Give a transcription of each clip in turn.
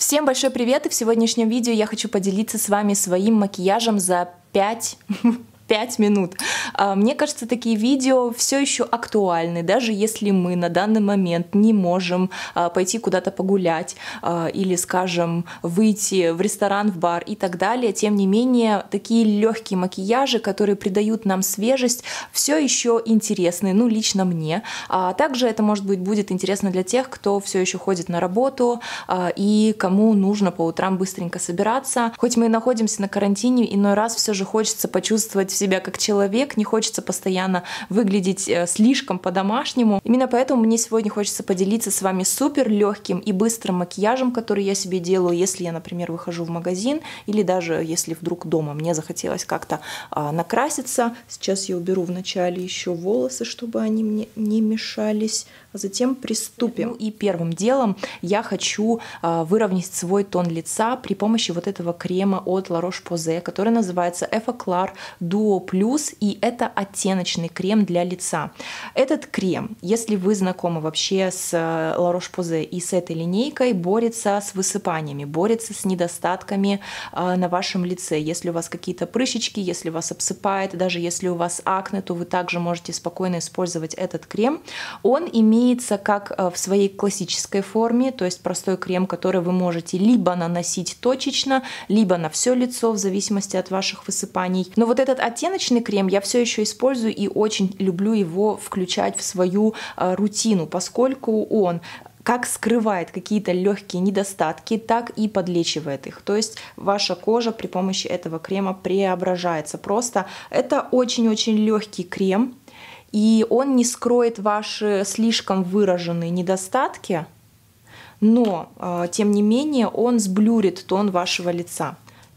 Всем большой привет! И в сегодняшнем видео я хочу поделиться с вами своим макияжем за 5 минут. Мне кажется, такие видео все еще актуальны, даже если мы на данный момент не можем пойти куда-то погулять или, скажем, выйти в ресторан, в бар и так далее. Тем не менее, такие легкие макияжи, которые придают нам свежесть, все еще интересны, ну, лично мне. Также это, может быть, будет интересно для тех, кто все еще ходит на работу и кому нужно по утрам быстренько собираться. Хоть мы и находимся на карантине, иной раз все же хочется почувствовать себя как человек, не хочется постоянно выглядеть слишком по-домашнему. Именно поэтому мне сегодня хочется поделиться с вами супер легким и быстрым макияжем, который я себе делаю, если я, например, выхожу в магазин или даже если вдруг дома мне захотелось как-то накраситься. Сейчас я уберу вначале еще волосы, чтобы они мне не мешались, а затем приступим. И первым делом я хочу выровнять свой тон лица при помощи вот этого крема от La Roche-Posay, который называется Effaclar Duo Plus, и это оттеночный крем для лица. Этот крем, если вы знакомы вообще с La Roche-Posay и с этой линейкой, борется с высыпаниями, борется с недостатками на вашем лице. Если у вас какие-то прыщички, если вас обсыпает, даже если у вас акне, то вы также можете спокойно использовать этот крем. Он имеется как в своей классической форме, то есть простой крем, который вы можете либо наносить точечно, либо на все лицо, в зависимости от ваших высыпаний. Но вот этот оттеночный крем я все еще использую и очень люблю его включать в свою рутину, поскольку он как скрывает какие-то легкие недостатки, так и подлечивает их. То есть ваша кожа при помощи этого крема преображается. Просто это очень-очень легкий крем, и он не скроет ваши слишком выраженные недостатки, но тем не менее он сблюрит тон вашего лица.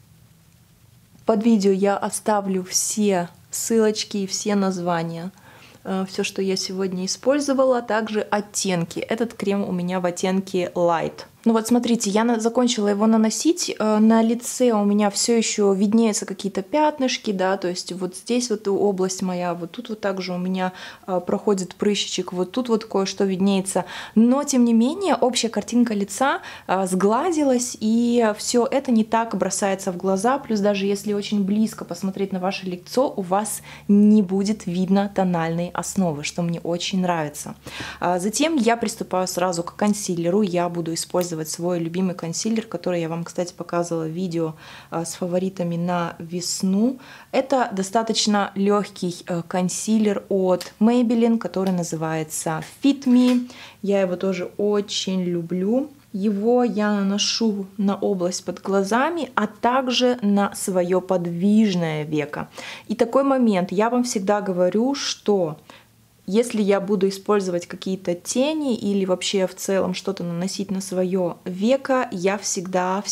Под видео я оставлю все ссылочки и все названия, все, что я сегодня использовала, а также оттенки. Этот крем у меня в оттенке Light. Ну вот смотрите, я закончила его наносить, на лице у меня все еще виднеются какие-то пятнышки, да, то есть вот здесь вот область моя, вот тут вот также у меня проходит прыщичек, вот тут вот кое-что виднеется, но тем не менее общая картинка лица сгладилась, и все это не так бросается в глаза, плюс даже если очень близко посмотреть на ваше лицо, у вас не будет видно тональной основы, что мне очень нравится. Затем я приступаю сразу к консилеру, я буду использовать свой любимый консилер, который я вам, кстати, показывала в видео с фаворитами на весну. Это достаточно легкий консилер от Maybelline, который называется Fit Me. Я его тоже очень люблю. Его я наношу на область под глазами, а также на свое подвижное веко. И такой момент, я вам всегда говорю, что если я буду использовать какие-то тени или вообще в целом что-то наносить на свое веко, я всегда,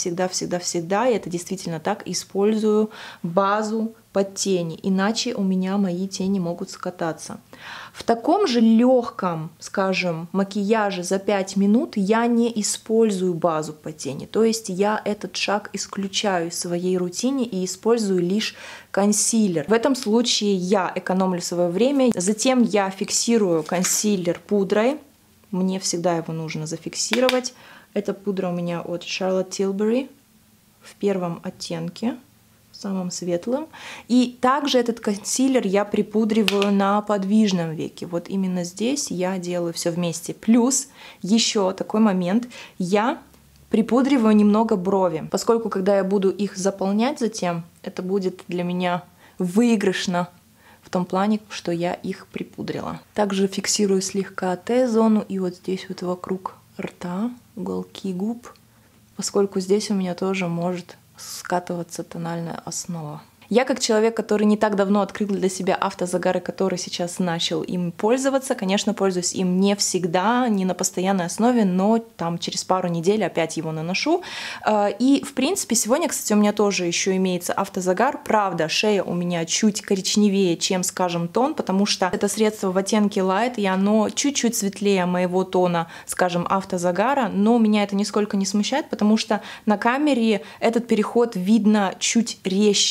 и это действительно так, использую базу под тени, иначе у меня мои тени могут скататься. В таком же легком, скажем, макияже за 5 минут я не использую базу под тени, то есть я этот шаг исключаю из своей рутине и использую лишь консилер. В этом случае я экономлю свое время, затем я фиксирую консилер пудрой, мне всегда его нужно зафиксировать. Эта пудра у меня от Charlotte Tilbury в первом оттенке, самым светлым. И также этот консилер я припудриваю на подвижном веке. Вот именно здесь я делаю все вместе. Плюс еще такой момент, я припудриваю немного брови, поскольку когда я буду их заполнять затем, это будет для меня выигрышно в том плане, что я их припудрила. Также фиксирую слегка Т-зону и вот здесь вот вокруг рта, уголки губ, поскольку здесь у меня тоже может скатываться тональная основа. Я как человек, который не так давно открыл для себя автозагар, и который сейчас начал им пользоваться, конечно, пользуюсь им не всегда, не на постоянной основе, но там через пару недель опять его наношу. И, в принципе, сегодня, кстати, у меня тоже еще имеется автозагар. Правда, шея у меня чуть коричневее, чем, скажем, тон, потому что это средство в оттенке Light, и оно чуть-чуть светлее моего тона, скажем, автозагара, но меня это нисколько не смущает, потому что на камере этот переход видно чуть резче.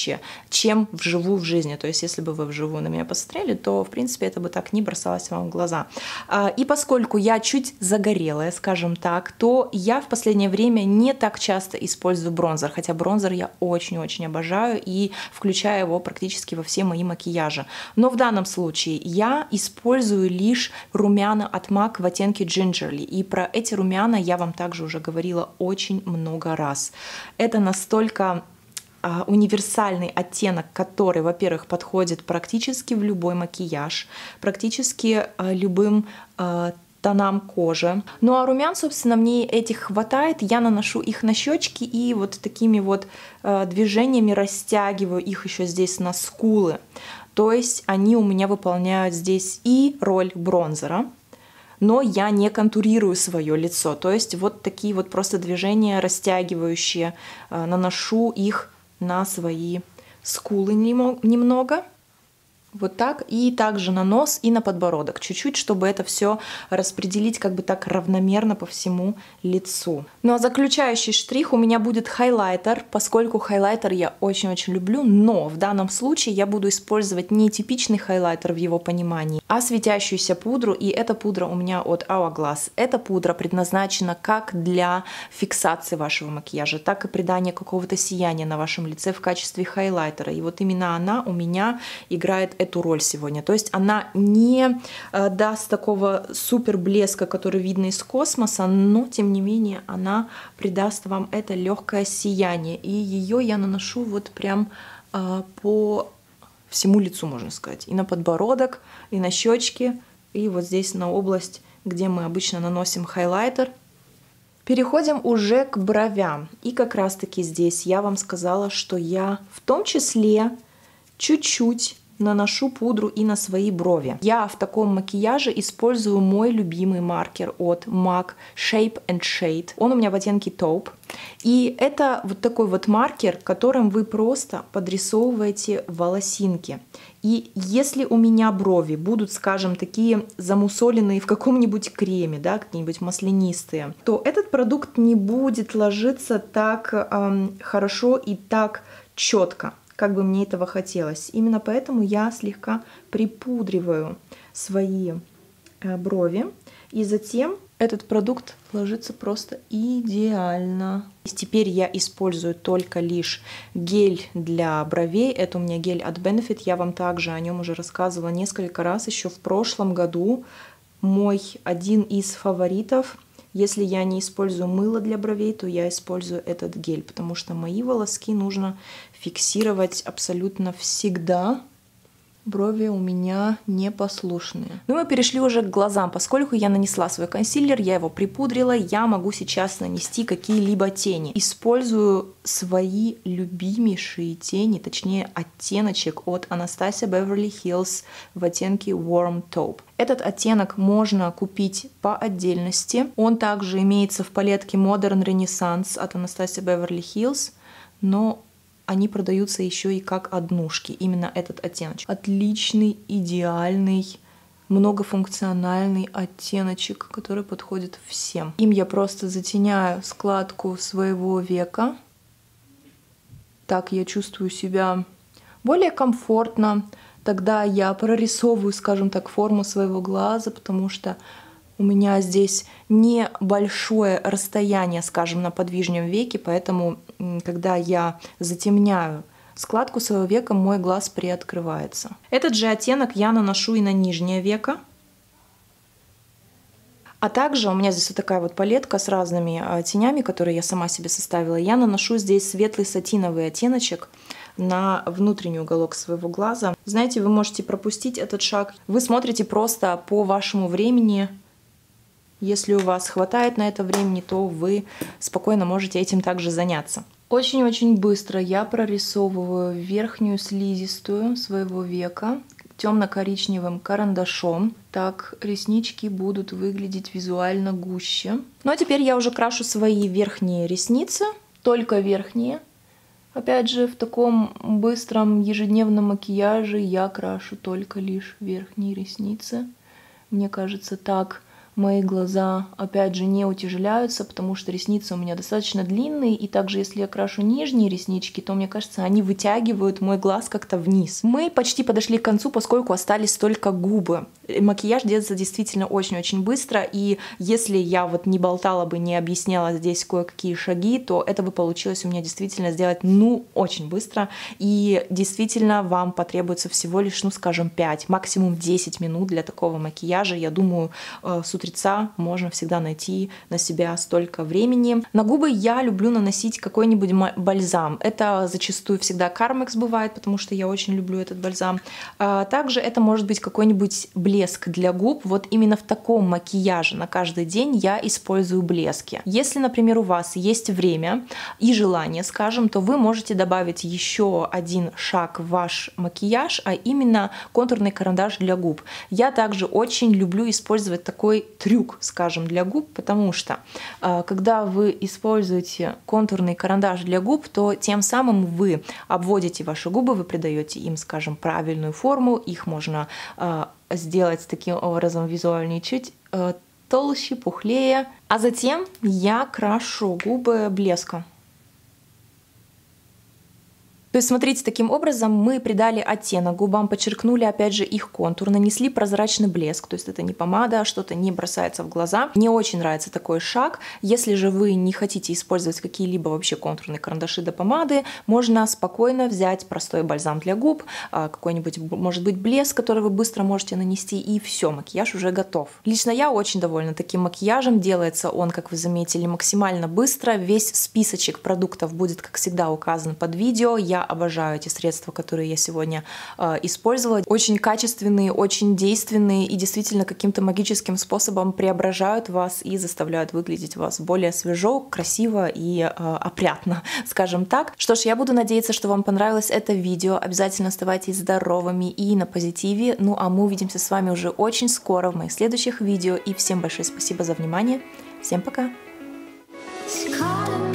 чем вживую в жизни. То есть, если бы вы вживую на меня посмотрели, то, в принципе, это бы так не бросалось вам в глаза. И поскольку я чуть загорелая, скажем так, то я в последнее время не так часто использую бронзер, хотя бронзер я очень-очень обожаю и включаю его практически во все мои макияжи. Но в данном случае я использую лишь румяна от MAC в оттенке Gingerly. И про эти румяна я вам также уже говорила очень много раз. Это настолько универсальный оттенок, который, во-первых, подходит практически в любой макияж, практически любым тонам кожи. Ну а румян, собственно, мне этих хватает. Я наношу их на щечки и вот такими вот движениями растягиваю их еще здесь на скулы. То есть они у меня выполняют здесь и роль бронзера, но я не контурирую свое лицо. То есть вот такие вот просто движения растягивающие, наношу их на свои скулы немного. Вот так. И также на нос и на подбородок. Чуть-чуть, чтобы это все распределить как бы так равномерно по всему лицу. Ну а заключающий штрих у меня будет хайлайтер, поскольку хайлайтер я очень-очень люблю, но в данном случае я буду использовать не типичный хайлайтер в его понимании, а светящуюся пудру. И эта пудра у меня от Hourglass. Эта пудра предназначена как для фиксации вашего макияжа, так и придания какого-то сияния на вашем лице в качестве хайлайтера. И вот именно она у меня играет эту роль сегодня. То есть она не даст такого супер блеска, который видно из космоса, но тем не менее она придаст вам это легкое сияние. И ее я наношу вот прям по всему лицу, можно сказать. И на подбородок, и на щечки, и вот здесь на область, где мы обычно наносим хайлайтер. Переходим уже к бровям. И как раз таки здесь я вам сказала, что я в том числе чуть-чуть наношу пудру и на свои брови. Я в таком макияже использую мой любимый маркер от MAC Shape and Shade. Он у меня в оттенке Taupe. И это вот такой вот маркер, которым вы просто подрисовываете волосинки. И если у меня брови будут, скажем, такие замусоленные в каком-нибудь креме, да, какие-нибудь маслянистые, то этот продукт не будет ложиться так хорошо и так четко, как бы мне этого хотелось. Именно поэтому я слегка припудриваю свои брови. И затем этот продукт ложится просто идеально. И теперь я использую только лишь гель для бровей. Это у меня гель от Benefit. Я вам также о нем уже рассказывала несколько раз еще в прошлом году. Мой один из фаворитов. Если я не использую мыло для бровей, то я использую этот гель, потому что мои волоски нужно фиксировать абсолютно всегда. Брови у меня непослушные. Ну и мы перешли уже к глазам. Поскольку я нанесла свой консилер, я его припудрила, я могу сейчас нанести какие-либо тени. Использую свои любимейшие тени, точнее оттеночек от Anastasia Beverly Hills в оттенке Warm Taupe. Этот оттенок можно купить по отдельности. Он также имеется в палетке Modern Renaissance от Anastasia Beverly Hills, но они продаются еще и как однушки. Именно этот оттеночек. Отличный, идеальный, многофункциональный оттеночек, который подходит всем. Им я просто затеняю складку своего века. Так я чувствую себя более комфортно. Тогда я прорисовываю, скажем так, форму своего глаза, потому что у меня здесь небольшое расстояние, скажем, на подвижном веке, поэтому, когда я затемняю складку своего века, мой глаз приоткрывается. Этот же оттенок я наношу и на нижнее веко. А также у меня здесь вот такая вот палетка с разными тенями, которые я сама себе составила. Я наношу здесь светлый сатиновый оттеночек на внутренний уголок своего глаза. Знаете, вы можете пропустить этот шаг. Вы смотрите просто по вашему времени. Если у вас хватает на это времени, то вы спокойно можете этим также заняться. Очень-очень быстро я прорисовываю верхнюю слизистую своего века темно-коричневым карандашом. Так реснички будут выглядеть визуально гуще. Ну а теперь я уже крашу свои верхние ресницы, только верхние. Опять же, в таком быстром ежедневном макияже я крашу только лишь верхние ресницы. Мне кажется, так Мои глаза, опять же, не утяжеляются, потому что ресницы у меня достаточно длинные, и также если я крашу нижние реснички, то, мне кажется, они вытягивают мой глаз как-то вниз. Мы почти подошли к концу, поскольку остались только губы. Макияж делается действительно очень-очень быстро, и если я вот не болтала бы, не объясняла здесь кое-какие шаги, то это бы получилось у меня действительно сделать, ну, очень быстро, и действительно вам потребуется всего лишь, ну, скажем, 5, максимум 10 минут для такого макияжа. Я думаю, с утреца можно всегда найти на себя столько времени. На губы я люблю наносить какой-нибудь бальзам. Это зачастую всегда Carmex бывает, потому что я очень люблю этот бальзам. Также это может быть какой-нибудь блеск для губ. Вот именно в таком макияже на каждый день я использую блески. Если, например, у вас есть время и желание, скажем, то вы можете добавить еще один шаг в ваш макияж, а именно контурный карандаш для губ. Я также очень люблю использовать такой трюк, скажем, для губ, потому что когда вы используете контурный карандаш для губ, то тем самым вы обводите ваши губы, вы придаете им, скажем, правильную форму, их можно сделать таким образом визуальнее чуть толще, пухлее. А затем я крашу губы блеском. То есть, смотрите, таким образом мы придали оттенок губам, подчеркнули, опять же, их контур, нанесли прозрачный блеск, то есть это не помада, что-то не бросается в глаза. Мне очень нравится такой шаг. Если же вы не хотите использовать какие-либо вообще контурные карандаши до помады, можно спокойно взять простой бальзам для губ, какой-нибудь, может быть, блеск, который вы быстро можете нанести, и все, макияж уже готов. Лично я очень довольна таким макияжем, делается он, как вы заметили, максимально быстро. Весь списочек продуктов будет, как всегда, указан под видео. Я обожаю эти средства, которые я сегодня использовала. Очень качественные, очень действенные и действительно каким-то магическим способом преображают вас и заставляют выглядеть вас более свежо, красиво и опрятно, скажем так. Что ж, я буду надеяться, что вам понравилось это видео. Обязательно оставайтесь здоровыми и на позитиве. Ну а мы увидимся с вами уже очень скоро в моих следующих видео. И всем большое спасибо за внимание. Всем пока!